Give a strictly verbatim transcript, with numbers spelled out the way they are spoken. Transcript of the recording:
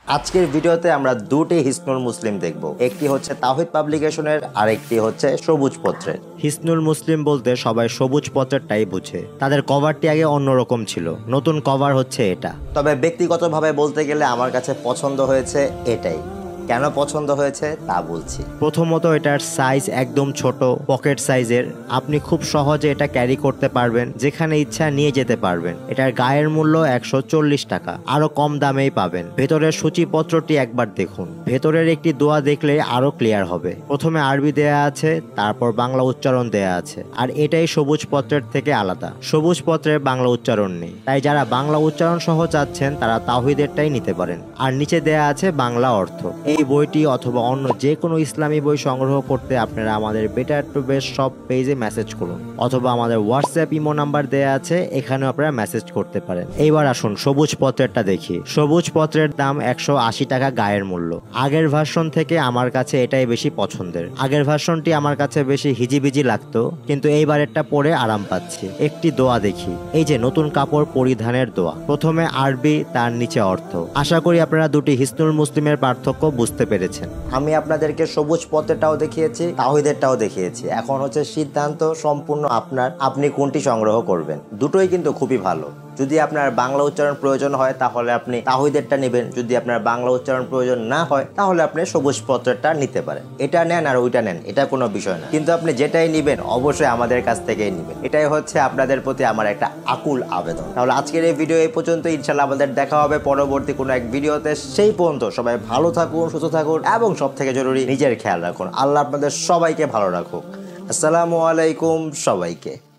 আজকের ভিডিওতে আমরা দুটি হিসনুল মুসলিম দেখব। একটি হচ্ছে তাওহীদ পাবলিকেশনের আর একটি হচ্ছে সবুজ পত্রের। হিসনুল মুসলিম বলতে সবাই সবুজ পত্রেরটাই বুঝে। তাদের কভারটি আগে অন্যরকম ছিল, নতুন কভার হচ্ছে এটা। তবে ব্যক্তিগতভাবে বলতে গেলে আমার কাছে পছন্দ হয়েছে এটাই। কেন পছন্দ হয়েছে তা বলছি। প্রথমত এটার সাইজ একদম ছোট, পকেট সাইজের। আপনি খুব সহজে এটা ক্যারি করতে পারবেন, যেখানে ইচ্ছা নিয়ে যেতে পারবেন। এটার গায়ের মূল্য একশো চল্লিশ টাকা, আরো কম দামেই পাবেন। ভেতরের সূচিপত্রটি একবার দেখুন। ভেতরের একটি দোয়া দেখলে আরো ক্লিয়ার হবে। প্রথমে আরবি দেয়া আছে, তারপর বাংলা উচ্চারণ দেয়া আছে। আর এটাই সবুজ পত্রের থেকে আলাদা। সবুজ পত্রের বাংলা উচ্চারণ নেই, তাই যারা বাংলা উচ্চারণ সহ চাচ্ছেন তারা তাওহীদেরটাই নিতে পারেন। আর নিচে দেয়া আছে বাংলা অর্থ। এই বইটি অথবা অন্য যে কোনো ইসলামী বই সংগ্রহ করতে আপনারা আমাদের বেটার টু বেস্ট সব পেজে মেসেজ করুন, অথবা আমাদের হোয়াটসঅ্যাপ ইমো নাম্বার দেয়া আছে, এখানেও আপনারা মেসেজ করতে পারেন। এইবার আসুন সবুজ পত্রেরটা দেখি। সবুজ পত্রের দাম একশো আশি টাকা গায়ের মূল্য। আগের ভার্সন থেকে আমার কাছে এটাই বেশি পছন্দের। আগের ভার্সনটি আমার কাছে বেশি হিজিবিজি লাগতো, কিন্তু এইবারেরটা পরে আরাম পাচ্ছি। একটি দোয়া দেখি। এই যে নতুন কাপড় পরিধানের দোয়া। প্রথমে আরবি, তার নিচে অর্থ। আশা করি আপনারা দুটি হিসনুল মুসলিমের পার্থক্য বুঝতে পেরেছেন। আমি আপনাদেরকে সবুজ পত্রেরটাও দেখিয়েছি, তাওহীদেরটাও দেখিয়েছি। এখন হচ্ছে সিদ্ধান্ত সম্পূর্ণ আপনার, আপনি কোনটি সংগ্রহ করবেন। দুটোই কিন্তু খুবই ভালো। যদি আপনার বাংলা উচ্চারণ প্রয়োজন হয় তাহলে আপনি তাওহীদেরটা নেবেন, যদি আপনার বাংলা উচ্চারণ প্রয়োজন না হয় তাহলে আপনি সবুজ পত্রেরটা নিতে পারেন। এটা নেন আর ওইটা নেন, এটা কোনো বিষয় না, কিন্তু আপনি যেটাই নেবেন অবশ্যই আমাদের কাছ থেকেই নেবেন। এটাই হচ্ছে আপনাদের প্রতি আমার একটা আকুল আবেদন। তাহলে আজকের এই ভিডিও এই পর্যন্ত। ইনশাআল্লাহ আমাদের দেখা হবে পরবর্তী কোনো এক ভিডিওতে। সেই পর্যন্ত সবাই ভালো থাকুন, সুস্থ থাকুন এবং সব থেকে জরুরি নিজের খেয়াল রাখুন। আল্লাহ আপনাদের সবাইকে ভালো রাখুক। আসসালামু আলাইকুম সবাইকে।